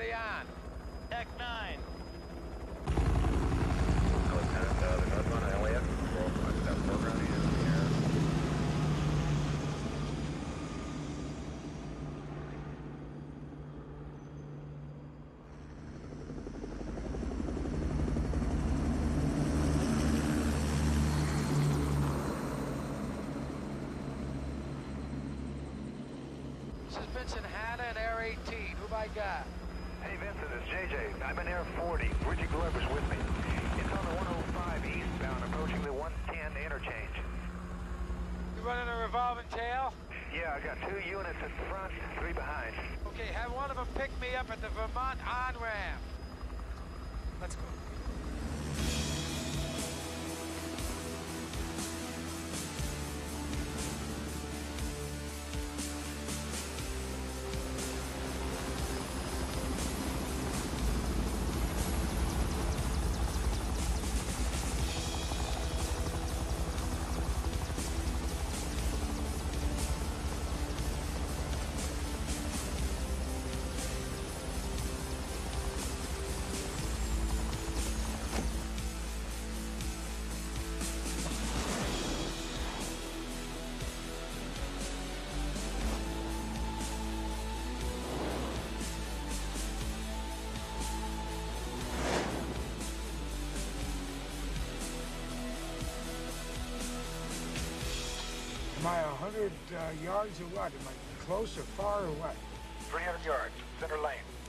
are you on? Deck 9. Lieutenant, the north one, Elliott. We've got foreground in the air. This is Vincent Hanna and Air 18. Who I got? Hey Vincent, it's JJ. I'm in Air 40. Richie Glover's with me. It's on the 105 eastbound, approaching the 110 interchange. You running a revolving tail? Yeah, I got 2 units in front, 3 behind. Okay, have one of them pick me up at the Vermont on-ramp. Let's go. Am I 100 yards or what? Am I close or far or what? 300 yards, center lane.